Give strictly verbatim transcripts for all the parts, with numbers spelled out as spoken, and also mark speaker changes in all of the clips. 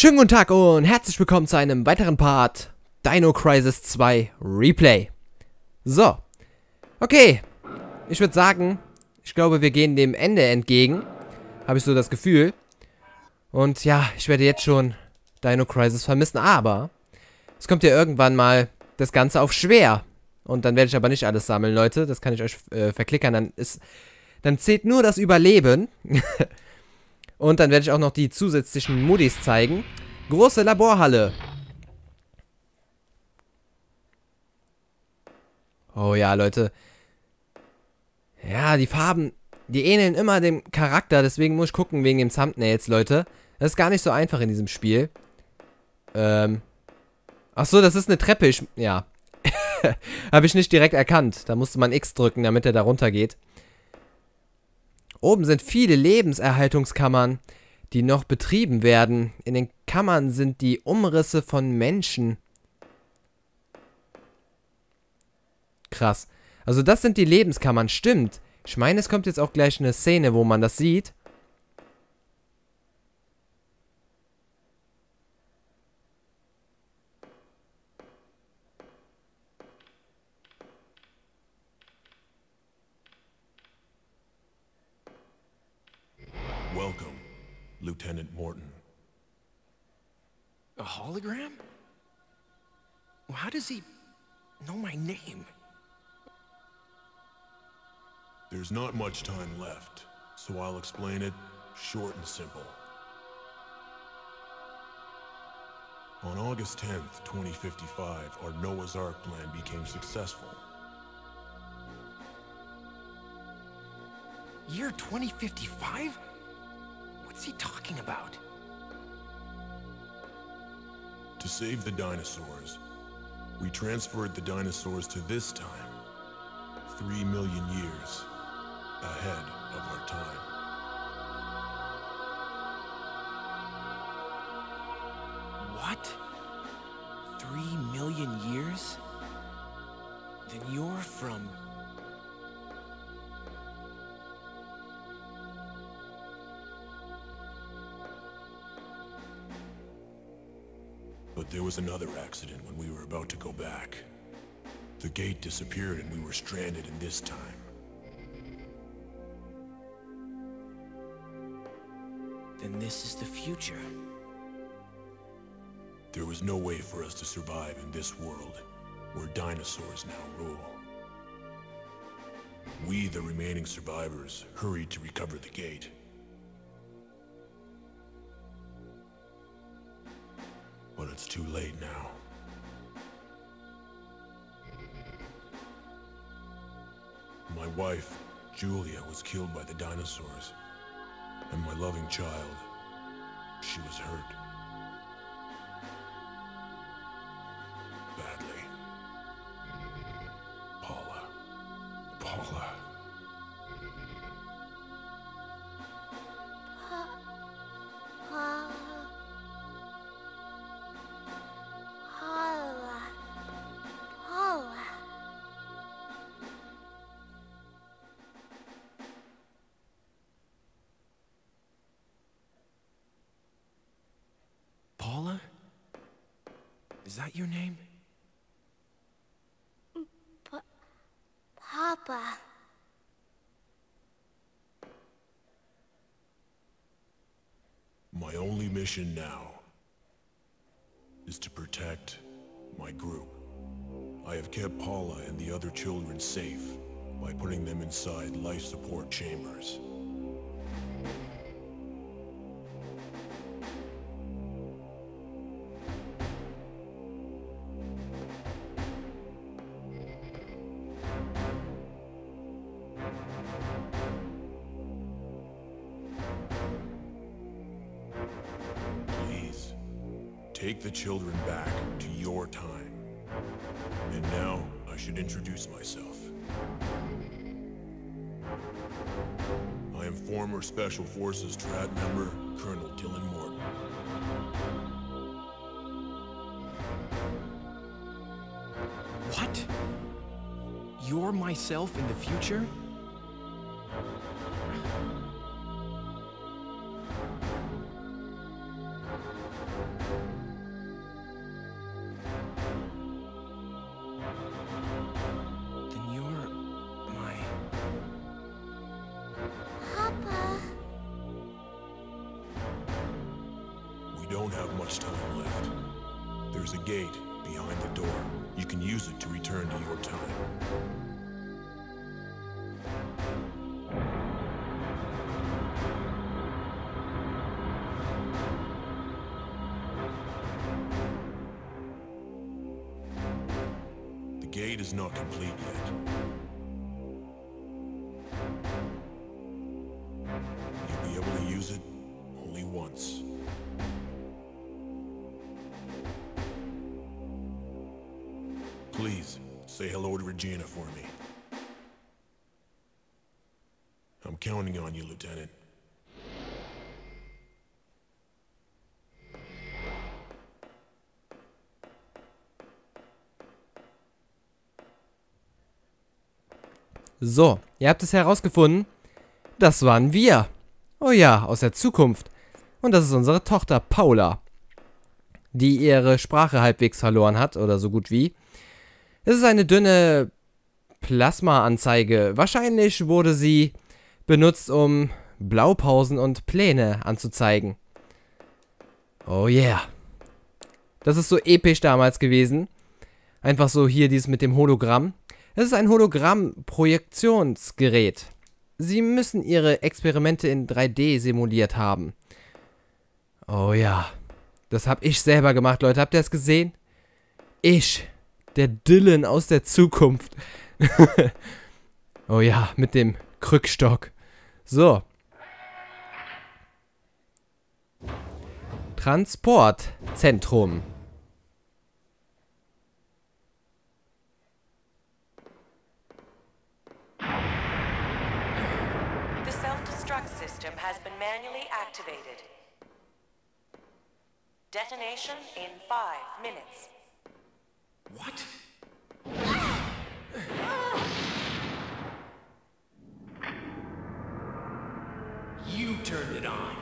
Speaker 1: Schönen guten Tag und herzlich willkommen zu einem weiteren Part Dino Crisis zwei Replay. So, okay, ich würde sagen, ich glaube, wir gehen dem Ende entgegen, habe ich so das Gefühl. Und ja, ich werde jetzt schon Dino Crisis vermissen, aber es kommt ja irgendwann mal das Ganze auf schwer. Und dann werde ich aber nicht alles sammeln, Leute, das kann ich euch äh, verklickern, dann ist, dann zählt nur das Überleben. Und dann werde ich auch noch die zusätzlichen Modis zeigen. Große Laborhalle. Oh ja, Leute. Ja, die Farben, die ähneln immer dem Charakter. Deswegen muss ich gucken wegen dem Thumbnails, Leute. Das ist gar nicht so einfach in diesem Spiel. Ähm. Ach so, das ist eine Treppe. Ich, ja. Habe ich nicht direkt erkannt. Da musste man X drücken, damit er da runter geht. Oben sind viele Lebenserhaltungskammern, die noch betrieben werden. In den Kammern sind die Umrisse von Menschen. Krass. Also das sind die Lebenskammern, stimmt. Ich meine, es kommt jetzt auch gleich eine Szene, wo man das sieht.
Speaker 2: Welcome, Lieutenant Morton.
Speaker 3: A hologram? Well, how does he know my name?
Speaker 2: There's not much time left, so I'll explain it short and simple. On August tenth, twenty fifty-five, our Noah's Ark plan became successful.
Speaker 3: Year twenty fifty-five? What's he talking about?
Speaker 2: To save the dinosaurs, we transferred the dinosaurs to this time, three million years ahead of our time.
Speaker 3: What? Three million years? Then you're from...
Speaker 2: But there was another accident when we were about to go back. The gate disappeared and we were stranded in this time.
Speaker 3: Then this is the future.
Speaker 2: There was no way for us to survive in this world, where dinosaurs now rule. We, the remaining survivors, hurried to recover the gate. But it's too late now. My wife, Julia, was killed by the dinosaurs. And my loving child, she was hurt. Badly. Paula. Paula.
Speaker 3: Paula? Is that your name?
Speaker 4: P- Papa.
Speaker 2: My only mission now is to protect my group. I have kept Paula and the other children safe by putting them inside life support chambers. Please, take the children back to your time. And now, I should introduce myself. I am former Special Forces Strat member, Colonel Dylan Morton.
Speaker 3: What? You're myself in the future?
Speaker 2: don't have much time left. There's a gate behind the door. You can use it to return to your time. The gate is not complete yet. You'll be able to use it only once. Please, say hello to Regina for me. I'm counting on you, Lieutenant.
Speaker 1: So, ihr habt es herausgefunden. Das waren wir. Oh ja, aus der Zukunft. Und das ist unsere Tochter Paula, die ihre Sprache halbwegs verloren hat, oder so gut wie. Es ist eine dünne Plasma-Anzeige. Wahrscheinlich wurde sie benutzt, um Blaupausen und Pläne anzuzeigen. Oh yeah. Das ist so episch damals gewesen. Einfach so hier dieses mit dem Hologramm. Es ist ein Hologramm-Projektionsgerät. Sie müssen ihre Experimente in drei D simuliert haben. Oh ja. Das habe ich selber gemacht, Leute. Habt ihr das gesehen? Ich. Der Dylan aus der Zukunft. Oh ja, mit dem Krückstock. So. Transportzentrum.
Speaker 5: The self-destruct system has been manually activated. Detonation in five minutes.
Speaker 3: What? You turned it on.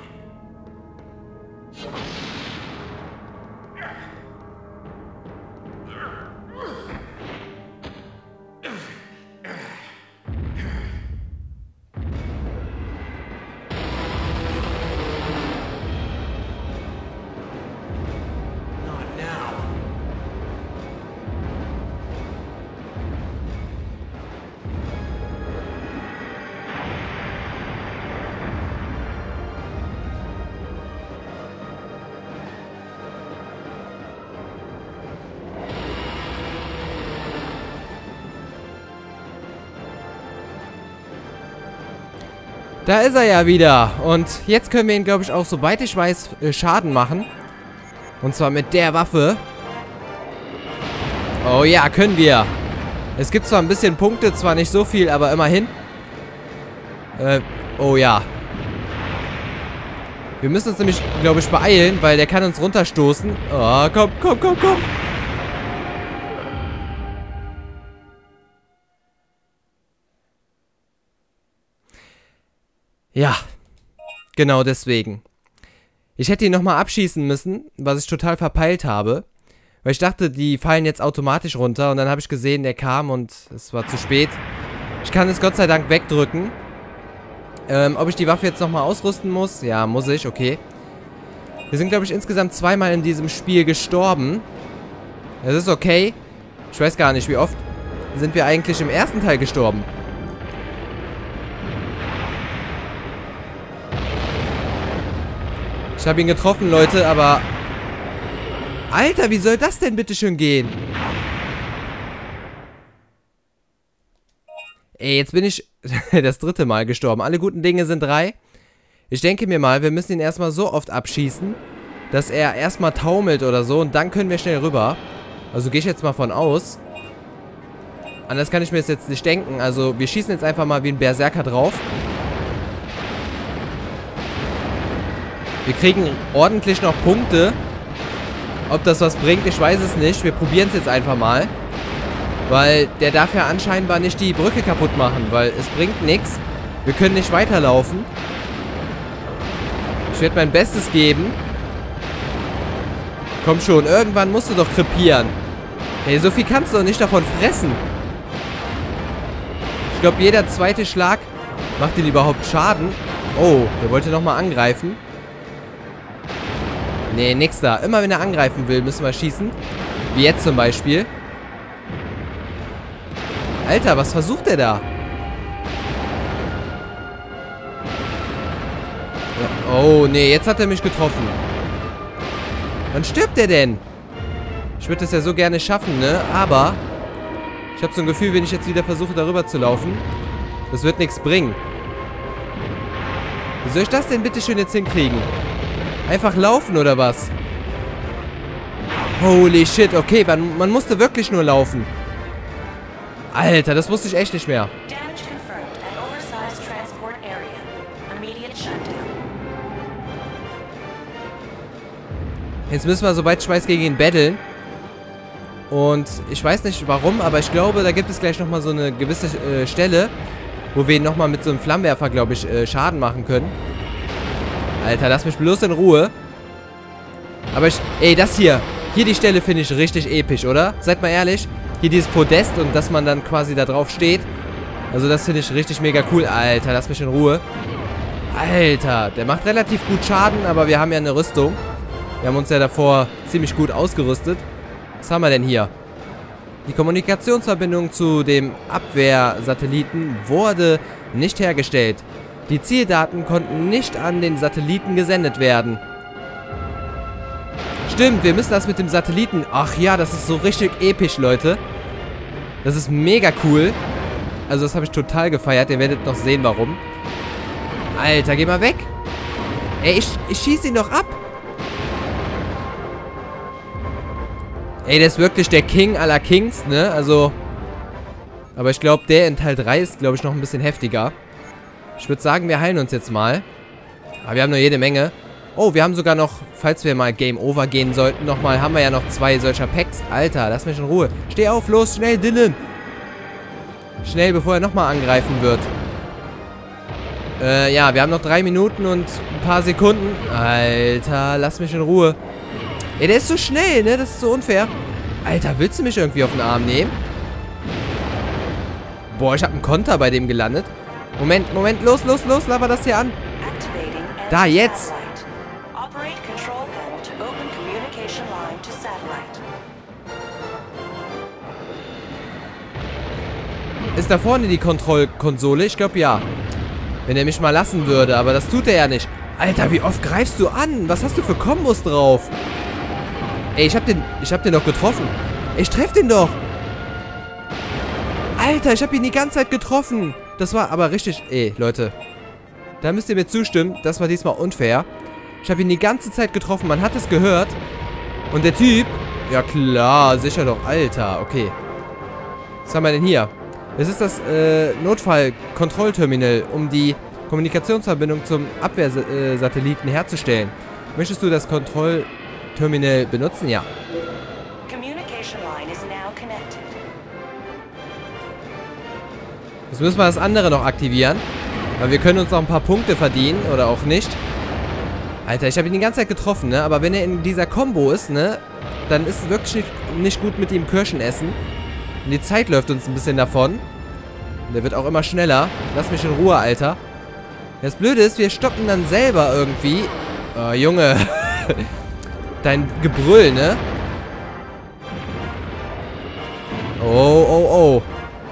Speaker 3: Not now.
Speaker 1: Da ist er ja wieder. Und jetzt können wir ihn, glaube ich, auch, soweit ich weiß, Schaden machen. Und zwar mit der Waffe. Oh ja, können wir. Es gibt zwar ein bisschen Punkte, zwar nicht so viel, aber immerhin. Äh, oh ja. Wir müssen uns nämlich, glaube ich, beeilen, weil der kann uns runterstoßen. Oh, komm, komm, komm, komm. Ja, genau deswegen. Ich hätte ihn nochmal abschießen müssen, was ich total verpeilt habe. Weil ich dachte, die fallen jetzt automatisch runter. Und dann habe ich gesehen, der kam und es war zu spät. Ich kann es Gott sei Dank wegdrücken. Ähm, ob ich die Waffe jetzt nochmal ausrüsten muss? Ja, muss ich, okay. Wir sind, glaube ich, insgesamt zweimal in diesem Spiel gestorben. Das ist okay. Ich weiß gar nicht, wie oft sind wir eigentlich im ersten Teil gestorben. Ich habe ihn getroffen, Leute, aber... Alter, wie soll das denn bitte schön gehen? Ey, jetzt bin ich das dritte Mal gestorben. Alle guten Dinge sind drei. Ich denke mir mal, wir müssen ihn erstmal so oft abschießen, dass er erstmal taumelt oder so und dann können wir schnell rüber. Also gehe ich jetzt mal von aus. Anders kann ich mir das jetzt nicht denken. Also wir schießen jetzt einfach mal wie ein Berserker drauf. Wir kriegen ordentlich noch Punkte. Ob das was bringt, ich weiß es nicht. Wir probieren es jetzt einfach mal. Weil der darf ja anscheinend nicht die Brücke kaputt machen. Weil es bringt nichts. Wir können nicht weiterlaufen. Ich werde mein Bestes geben. Komm schon, irgendwann musst du doch krepieren. Hey, so viel kannst du doch nicht davon fressen. Ich glaube, jeder zweite Schlag macht ihn überhaupt Schaden. Oh, der wollte nochmal angreifen. Nee, nix da. Immer wenn er angreifen will, müssen wir schießen. Wie jetzt zum Beispiel. Alter, was versucht der da? Oh, nee, jetzt hat er mich getroffen. Wann stirbt der denn? Ich würde das ja so gerne schaffen, ne? Aber ich habe so ein Gefühl, wenn ich jetzt wieder versuche, darüber zu laufen, das wird nichts bringen. Wie soll ich das denn bitte schön jetzt hinkriegen? Einfach laufen oder was? Holy shit, okay, man, man musste wirklich nur laufen. Alter, das wusste ich echt nicht mehr.
Speaker 5: Damage confirmed at oversized transport area. Immediate shutdown.
Speaker 1: Jetzt müssen wir, sobald Schweiß gegen ihn battlen. Und ich weiß nicht warum, aber ich glaube, da gibt es gleich nochmal so eine gewisse äh, Stelle, wo wir ihn nochmal mit so einem Flammenwerfer, glaube ich, äh, Schaden machen können. Alter, lass mich bloß in Ruhe. Aber ich... Ey, das hier. Hier die Stelle finde ich richtig episch, oder? Seid mal ehrlich. Hier dieses Podest und dass man dann quasi da drauf steht. Also das finde ich richtig mega cool. Alter, lass mich in Ruhe. Alter, der macht relativ gut Schaden, aber wir haben ja eine Rüstung. Wir haben uns ja davor ziemlich gut ausgerüstet. Was haben wir denn hier? Die Kommunikationsverbindung zu dem Abwehrsatelliten wurde nicht hergestellt. Die Zieldaten konnten nicht an den Satelliten gesendet werden. Stimmt, wir müssen das mit dem Satelliten... Ach ja, das ist so richtig episch, Leute. Das ist mega cool. Also das habe ich total gefeiert. Ihr werdet noch sehen, warum. Alter, geh mal weg. Ey, ich, ich schieße ihn doch ab. Ey, der ist wirklich der King aller Kings, ne? Also... Aber ich glaube, der in Teil drei ist, glaube ich, noch ein bisschen heftiger. Ich würde sagen, wir heilen uns jetzt mal. Aber wir haben noch jede Menge. Oh, wir haben sogar noch, falls wir mal Game Over gehen sollten, nochmal, haben wir ja noch zwei solcher Packs. Alter, lass mich in Ruhe. Steh auf, los, schnell, Dylan. Schnell, bevor er nochmal angreifen wird. Äh, ja, wir haben noch drei Minuten und ein paar Sekunden. Alter, lass mich in Ruhe. Ey, der ist so schnell, ne? Das ist so unfair. Alter, willst du mich irgendwie auf den Arm nehmen? Boah, ich habe einen Konter bei dem gelandet. Moment, Moment, los, los, los, laber das hier an. Da, jetzt. Ist da vorne die Kontrollkonsole? Ich glaube, ja. Wenn er mich mal lassen würde, aber das tut er ja nicht. Alter, wie oft greifst du an? Was hast du für Kombos drauf? Ey, ich hab den, ich hab den doch getroffen. Ich treff den doch. Alter, ich hab ihn die ganze Zeit getroffen. Das war aber richtig... Ey, Leute. Da müsst ihr mir zustimmen. Das war diesmal unfair. Ich habe ihn die ganze Zeit getroffen. Man hat es gehört. Und der Typ... Ja klar, sicher doch. Alter, okay. Was haben wir denn hier? Das ist das äh, Notfall-Kontrollterminal, um die Kommunikationsverbindung zum Abwehrsatelliten herzustellen. Möchtest du das Kontrollterminal benutzen? Ja. Jetzt müssen wir das andere noch aktivieren. Weil wir können uns noch ein paar Punkte verdienen. Oder auch nicht. Alter, ich habe ihn die ganze Zeit getroffen, ne? Aber wenn er in dieser Combo ist, ne? Dann ist es wirklich nicht, nicht gut mit ihm Kirschen essen. Und die Zeit läuft uns ein bisschen davon. Und der wird auch immer schneller. Lass mich in Ruhe, Alter. Das Blöde ist, wir stoppen dann selber irgendwie. Oh, Junge. Dein Gebrüll, ne? Oh, oh, oh.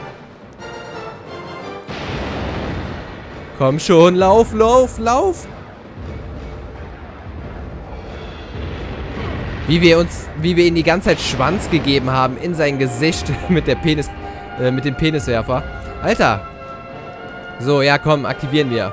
Speaker 1: Komm schon, lauf, lauf, lauf. Wie wir uns, wie wir ihm die ganze Zeit Schwanz gegeben haben in sein Gesicht mit der Penis, äh, mit dem Peniswerfer. Alter. So, ja, komm, aktivieren wir.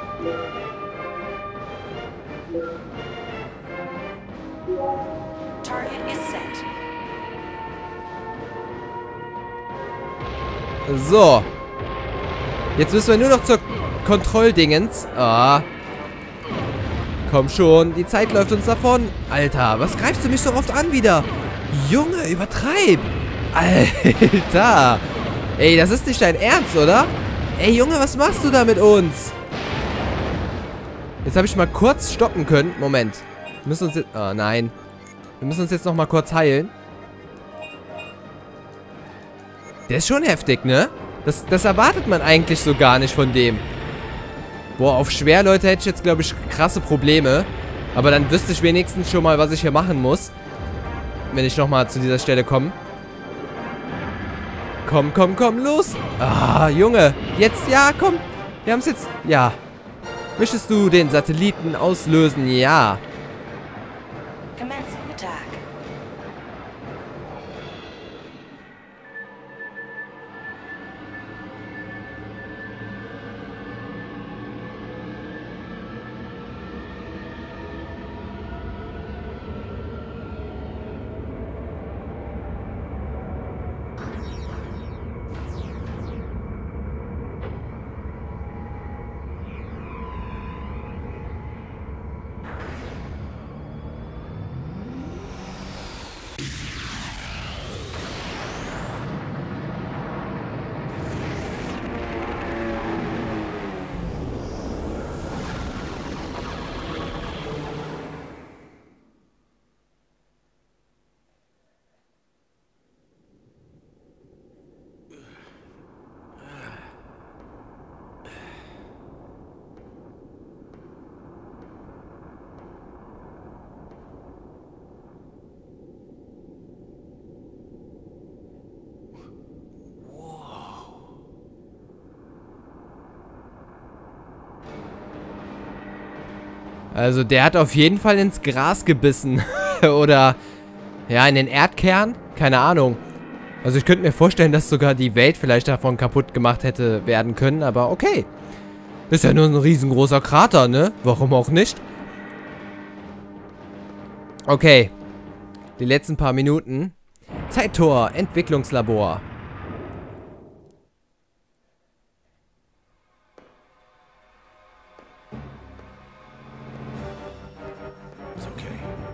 Speaker 1: So. Jetzt müssen wir nur noch zur Kontrolldingens. Ah. Komm schon, die Zeit läuft uns davon. Alter, was greifst du mich so oft an wieder? Junge, übertreib. Alter. Ey, das ist nicht dein Ernst, oder? Ey, Junge, was machst du da mit uns? Jetzt habe ich mal kurz stoppen können. Moment. Wir müssen uns jetzt... Oh, nein. Wir müssen uns jetzt noch mal kurz heilen. Der ist schon heftig, ne? Das, das erwartet man eigentlich so gar nicht von dem. Boah, auf schwer, Leute, hätte ich jetzt, glaube ich, krasse Probleme. Aber dann wüsste ich wenigstens schon mal, was ich hier machen muss. Wenn ich nochmal zu dieser Stelle komme. Komm, komm, komm, los. Ah, Junge. Jetzt, ja, komm. Wir haben es jetzt. Ja. Möchtest du den Satelliten auslösen? Ja.
Speaker 5: Commencing attack.
Speaker 1: Also der hat auf jeden Fall ins Gras gebissen. Oder, ja, in den Erdkern? Keine Ahnung. Also ich könnte mir vorstellen, dass sogar die Welt vielleicht davon kaputt gemacht hätte werden können. Aber okay. Ist ja nur ein riesengroßer Krater, ne? Warum auch nicht? Okay. Die letzten paar Minuten. Zeittor, Entwicklungslabor.
Speaker 3: It's okay.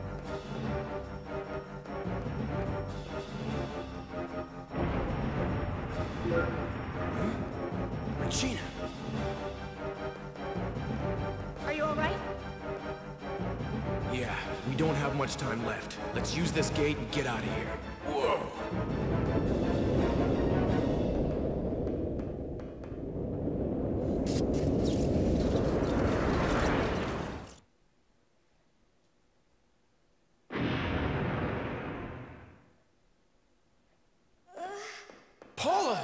Speaker 3: Huh? Regina!
Speaker 5: Are you alright?
Speaker 3: Yeah, we don't have much time left. Let's use this gate and get out of here. Whoa! Paula!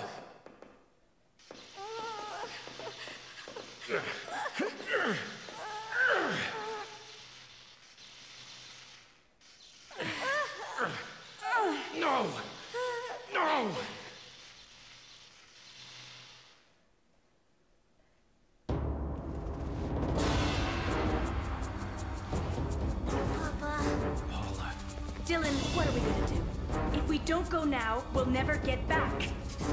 Speaker 3: No! No!
Speaker 4: Papa.
Speaker 3: Paula.
Speaker 6: Dylan, what are we gonna do? If we don't go now, we'll never get back.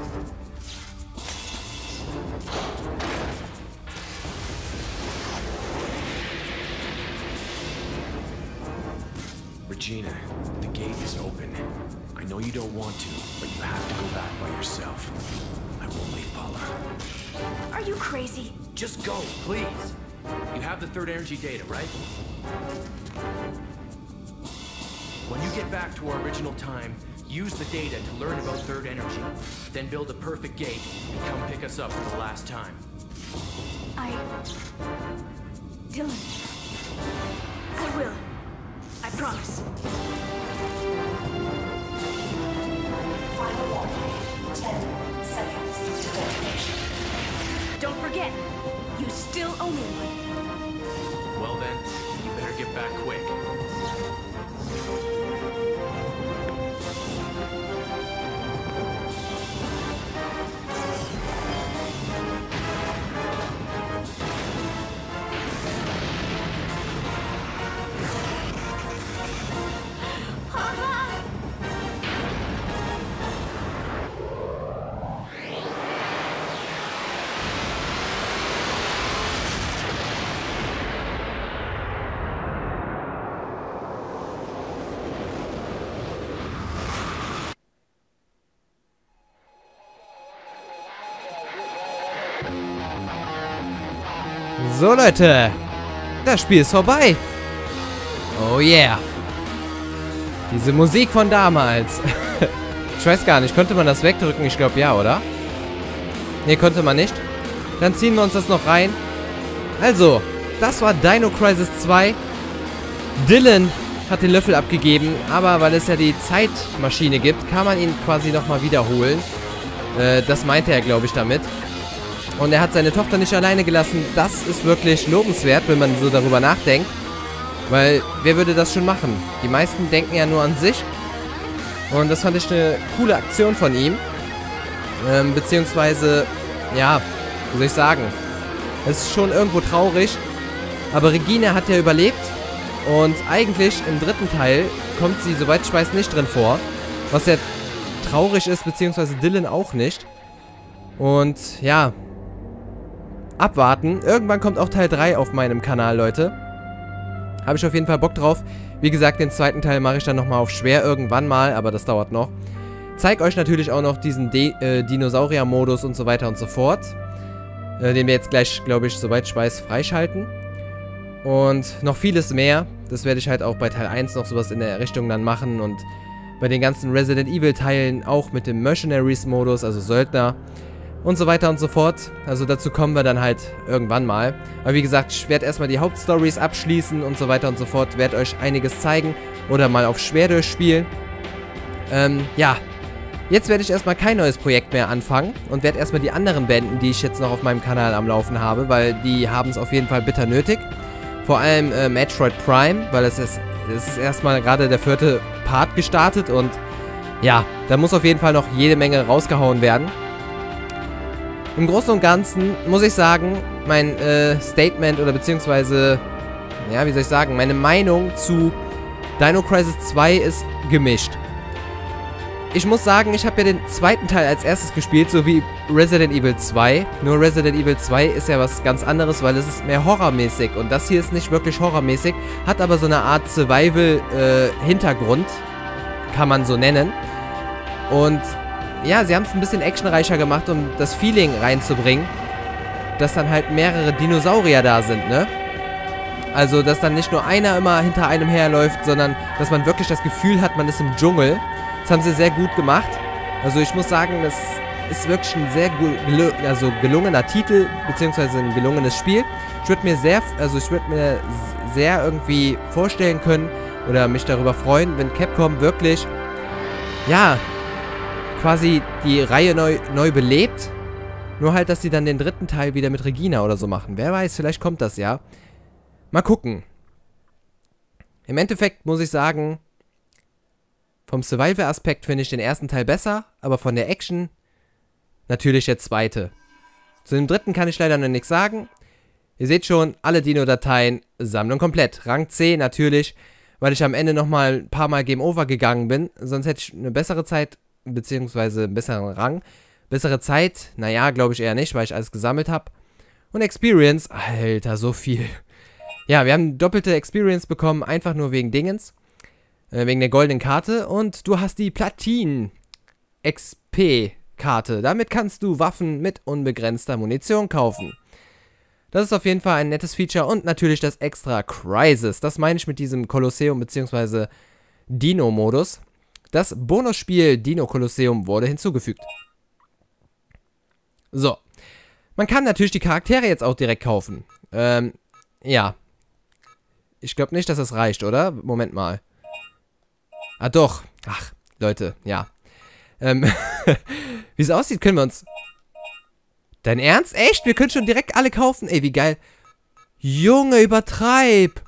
Speaker 3: Regina, the gate is open. I know you don't want to, but you have to go back by yourself. I won't leave Paula.
Speaker 6: Are you crazy?
Speaker 3: Just go, please. You have the third energy data, right? When you get back to our original time, use the data to learn about third energy. Then build a perfect gate and come pick us up for the last time.
Speaker 6: I... Dylan. I will. I promise.
Speaker 5: Final warning. Ten seconds to detonation.
Speaker 6: Don't forget, you still owe me one.
Speaker 3: Well then, you better get back quick.
Speaker 1: So, Leute. Das Spiel ist vorbei. Oh yeah. Diese Musik von damals. Ich weiß gar nicht, konnte man das wegdrücken? Ich glaube ja, oder? Ne, konnte man nicht. Dann ziehen wir uns das noch rein. Also, das war Dino Crisis zwei. Dylan hat den Löffel abgegeben, aber weil es ja die Zeitmaschine gibt, kann man ihn quasi nochmal wiederholen. Äh, das meinte er, glaube ich, damit. Und er hat seine Tochter nicht alleine gelassen. Das ist wirklich lobenswert, wenn man so darüber nachdenkt. Weil, wer würde das schon machen? Die meisten denken ja nur an sich. Und das fand ich eine coole Aktion von ihm. Ähm, beziehungsweise, ja, wie soll ich sagen? Es ist schon irgendwo traurig. Aber Regina hat ja überlebt. Und eigentlich im dritten Teil kommt sie, soweit ich weiß, nicht drin vor. Was ja traurig ist, beziehungsweise Dylan auch nicht. Und, ja... abwarten. Irgendwann kommt auch Teil drei auf meinem Kanal, Leute. Habe ich auf jeden Fall Bock drauf. Wie gesagt, den zweiten Teil mache ich dann nochmal auf schwer irgendwann mal, aber das dauert noch. Zeig euch natürlich auch noch diesen De äh, Dinosaurier-Modus und so weiter und so fort. Äh, den wir jetzt gleich, glaube ich, soweit ich weiß, freischalten. Und noch vieles mehr. Das werde ich halt auch bei Teil eins noch sowas in der Richtung dann machen. Und bei den ganzen Resident Evil Teilen auch mit dem Mercenaries-Modus, also Söldner. Und so weiter und so fort. Also dazu kommen wir dann halt irgendwann mal. Aber wie gesagt, ich werde erstmal die Hauptstories abschließen und so weiter und so fort. Werde euch einiges zeigen. Oder mal auf schwer durchspielen. Ähm, ja. Jetzt werde ich erstmal kein neues Projekt mehr anfangen. Und werde erstmal die anderen beenden, die ich jetzt noch auf meinem Kanal am Laufen habe. Weil die haben es auf jeden Fall bitter nötig. Vor allem äh, Metroid Prime. Weil es ist, es ist erstmal gerade der vierte Part gestartet. Und ja, da muss auf jeden Fall noch jede Menge rausgehauen werden. Im Großen und Ganzen muss ich sagen, mein äh, Statement oder beziehungsweise, ja, wie soll ich sagen, meine Meinung zu Dino Crisis zwei ist gemischt. Ich muss sagen, ich habe ja den zweiten Teil als erstes gespielt, so wie Resident Evil zwei. Nur Resident Evil zwei ist ja was ganz anderes, weil es ist mehr horrormäßig. Und das hier ist nicht wirklich horrormäßig, hat aber so eine Art Survival-Hintergrund, äh, kann man so nennen. Und... ja, sie haben es ein bisschen actionreicher gemacht, um das Feeling reinzubringen, dass dann halt mehrere Dinosaurier da sind, ne? Also, dass dann nicht nur einer immer hinter einem herläuft, sondern dass man wirklich das Gefühl hat, man ist im Dschungel. Das haben sie sehr gut gemacht. Also, ich muss sagen, das ist wirklich ein sehr gel also gelungener Titel, beziehungsweise ein gelungenes Spiel. Ich würde mir sehr, also ich würde mir sehr irgendwie vorstellen können oder mich darüber freuen, wenn Capcom wirklich, ja... quasi die Reihe neu, neu belebt. Nur halt, dass sie dann den dritten Teil wieder mit Regina oder so machen. Wer weiß, vielleicht kommt das ja. Mal gucken. Im Endeffekt muss ich sagen, vom Survival-Aspekt finde ich den ersten Teil besser, aber von der Action natürlich der zweite. Zu dem dritten kann ich leider noch nichts sagen. Ihr seht schon, alle Dino-Dateien, Sammlung komplett. Rang zehn natürlich, weil ich am Ende nochmal ein paar Mal Game Over gegangen bin. Sonst hätte ich eine bessere Zeit beziehungsweise einen besseren Rang. Bessere Zeit, naja, glaube ich eher nicht, weil ich alles gesammelt habe. Und Experience, Alter, so viel. Ja, wir haben doppelte Experience bekommen, einfach nur wegen Dingens. Äh, wegen der goldenen Karte. Und du hast die Platin-X P-Karte. Damit kannst du Waffen mit unbegrenzter Munition kaufen. Das ist auf jeden Fall ein nettes Feature. Und natürlich das extra Crisis. Das meine ich mit diesem Kolosseum beziehungsweise Dino-Modus. Das Bonusspiel Dino Kolosseum wurde hinzugefügt. So. Man kann natürlich die Charaktere jetzt auch direkt kaufen. Ähm, ja. Ich glaube nicht, dass das reicht, oder? Moment mal. Ah, doch. Ach, Leute, ja. Ähm, wie es aussieht, können wir uns... Dein Ernst? Echt? Wir können schon direkt alle kaufen? Ey, wie geil. Junge, übertreib.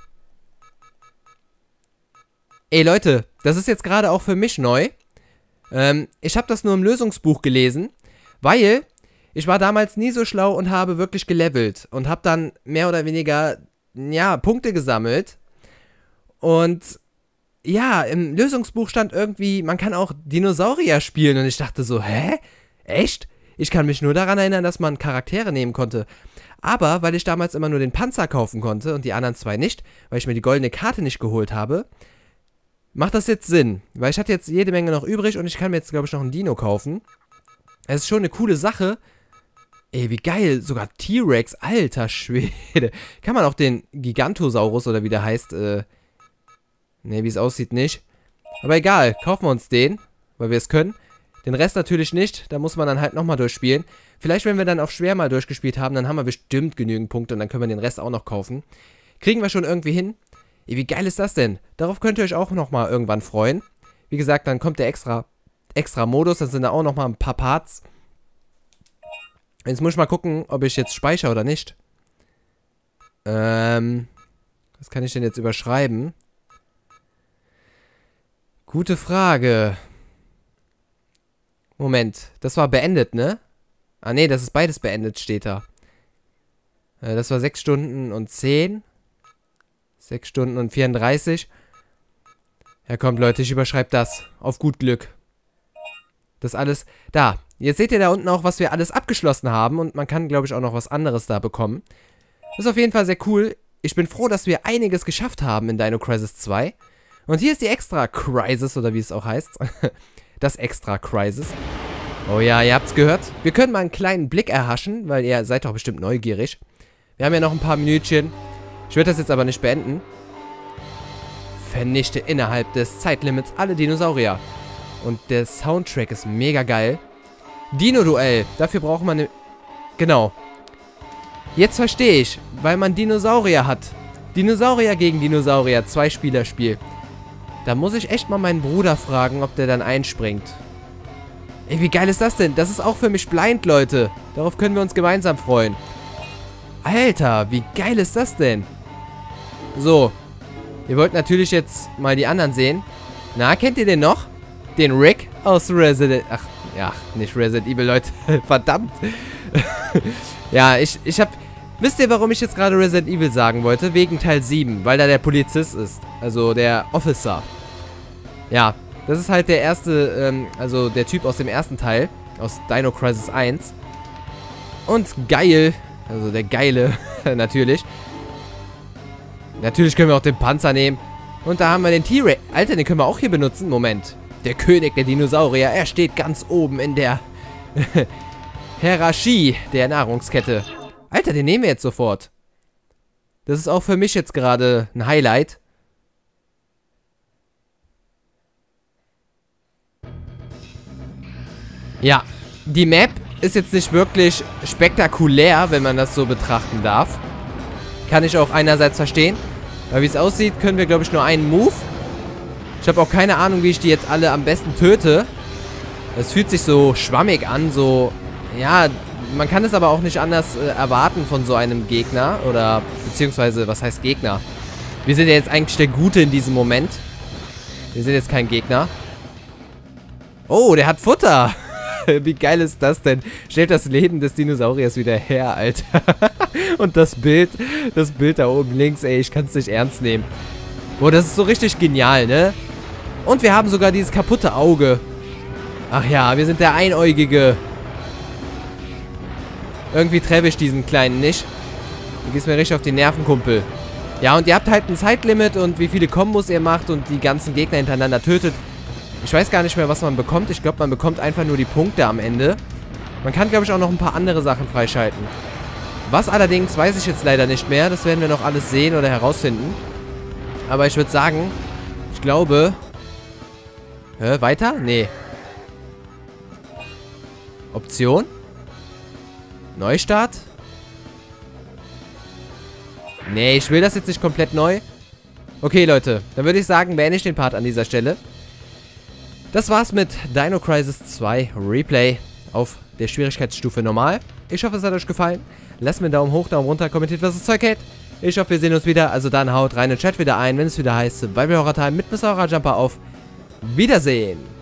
Speaker 1: Ey, Leute, das ist jetzt gerade auch für mich neu. Ähm, ich habe das nur im Lösungsbuch gelesen, weil ich war damals nie so schlau und habe wirklich gelevelt und habe dann mehr oder weniger, ja, Punkte gesammelt. Und ja, im Lösungsbuch stand irgendwie, man kann auch Dinosaurier spielen und ich dachte so, hä? Echt? Ich kann mich nur daran erinnern, dass man Charaktere nehmen konnte. Aber, weil ich damals immer nur den Panzer kaufen konnte und die anderen zwei nicht, weil ich mir die goldene Karte nicht geholt habe, macht das jetzt Sinn, weil ich hatte jetzt jede Menge noch übrig und ich kann mir jetzt, glaube ich, noch einen Dino kaufen. Es ist schon eine coole Sache. Ey, wie geil, sogar T-Rex, alter Schwede. Kann man auch den Gigantosaurus oder wie der heißt, äh, ne, wie es aussieht, nicht. Aber egal, kaufen wir uns den, weil wir es können. Den Rest natürlich nicht, da muss man dann halt nochmal durchspielen. Vielleicht, wenn wir dann auf schwer mal durchgespielt haben, dann haben wir bestimmt genügend Punkte und dann können wir den Rest auch noch kaufen. Kriegen wir schon irgendwie hin. Ey, wie geil ist das denn? Darauf könnt ihr euch auch nochmal irgendwann freuen. Wie gesagt, dann kommt der extra, extra Modus. Dann sind da auch nochmal ein paar Parts. Jetzt muss ich mal gucken, ob ich jetzt speichere oder nicht. Ähm, was kann ich denn jetzt überschreiben? Gute Frage. Moment, das war beendet, ne? Ah, ne, das ist beides beendet, steht da. Äh, das war sechs Stunden und zehn. sechs Stunden und vierunddreißig. Ja, kommt, Leute, ich überschreibe das. Auf gut Glück. Das alles. Da. Jetzt seht ihr da unten auch, was wir alles abgeschlossen haben. Und man kann, glaube ich, auch noch was anderes da bekommen. Das ist auf jeden Fall sehr cool. Ich bin froh, dass wir einiges geschafft haben in Dino Crisis zwei. Und hier ist die Extra Crisis, oder wie es auch heißt. Das Extra Crisis. Oh ja, ihr habt's gehört. Wir können mal einen kleinen Blick erhaschen, weil ihr seid doch bestimmt neugierig. Wir haben ja noch ein paar Minütchen. Ich werde das jetzt aber nicht beenden. Vernichte innerhalb des Zeitlimits alle Dinosaurier. Und der Soundtrack ist mega geil. Dino-Duell. Dafür braucht man eine... Genau. Jetzt verstehe ich, weil man Dinosaurier hat. Dinosaurier gegen Dinosaurier. Zwei-Spieler-Spiel. Da muss ich echt mal meinen Bruder fragen, ob der dann einspringt. Ey, wie geil ist das denn? Das ist auch für mich blind, Leute. Darauf können wir uns gemeinsam freuen. Alter, wie geil ist das denn? So. Ihr wollt natürlich jetzt mal die anderen sehen. Na, kennt ihr den noch? Den Rick aus Resident... Ach, ja, nicht Resident Evil, Leute. Verdammt. Ja, ich, ich hab... Wisst ihr, warum ich jetzt gerade Resident Evil sagen wollte? Wegen Teil sieben, weil da der Polizist ist. Also der Officer. Ja, das ist halt der erste, ähm, also der Typ aus dem ersten Teil. Aus Dino Crisis eins. Und geil, also der Geile, natürlich. Natürlich können wir auch den Panzer nehmen. Und da haben wir den T-Rex. Alter, den können wir auch hier benutzen. Moment. Der König der Dinosaurier, er steht ganz oben in der Hierarchie der Nahrungskette. Alter, den nehmen wir jetzt sofort. Das ist auch für mich jetzt gerade ein Highlight. Ja, die Map ist jetzt nicht wirklich spektakulär, wenn man das so betrachten darf. Kann ich auch einerseits verstehen. Aber wie es aussieht, können wir, glaube ich, nur einen Move. Ich habe auch keine Ahnung, wie ich die jetzt alle am besten töte. Es fühlt sich so schwammig an, so... Ja, man kann es aber auch nicht anders äh, erwarten von so einem Gegner. Oder, beziehungsweise, was heißt Gegner? Wir sind ja jetzt eigentlich der Gute in diesem Moment. Wir sind jetzt kein Gegner. Oh, der hat Futter. Wie geil ist das denn? Stellt das Leben des Dinosauriers wieder her, Alter. Und das Bild, das Bild da oben links, ey, ich kann es nicht ernst nehmen. Boah, das ist so richtig genial, ne? Und wir haben sogar dieses kaputte Auge. Ach ja, wir sind der Einäugige. Irgendwie treffe ich diesen Kleinen nicht. Du gehst mir richtig auf die Nerven, Kumpel. Ja, und ihr habt halt ein Zeitlimit und wie viele Kombos ihr macht und die ganzen Gegner hintereinander tötet. Ich weiß gar nicht mehr, was man bekommt. Ich glaube, man bekommt einfach nur die Punkte am Ende. Man kann, glaube ich, auch noch ein paar andere Sachen freischalten. Was allerdings, weiß ich jetzt leider nicht mehr. Das werden wir noch alles sehen oder herausfinden. Aber ich würde sagen, ich glaube... Hä, weiter? Nee. Option? Neustart? Nee, ich will das jetzt nicht komplett neu. Okay, Leute. Dann würde ich sagen, beende ich den Part an dieser Stelle. Das war's mit Dino Crisis zwei Replay auf der Schwierigkeitsstufe Normal. Ich hoffe, es hat euch gefallen. Lasst mir einen Daumen hoch, Daumen runter, kommentiert, was das Zeug hält. Ich hoffe, wir sehen uns wieder. Also dann haut rein in den Chat wieder ein, wenn es wieder heißt Survival Horror Time mit Mister Horror Jumper auf Wiedersehen.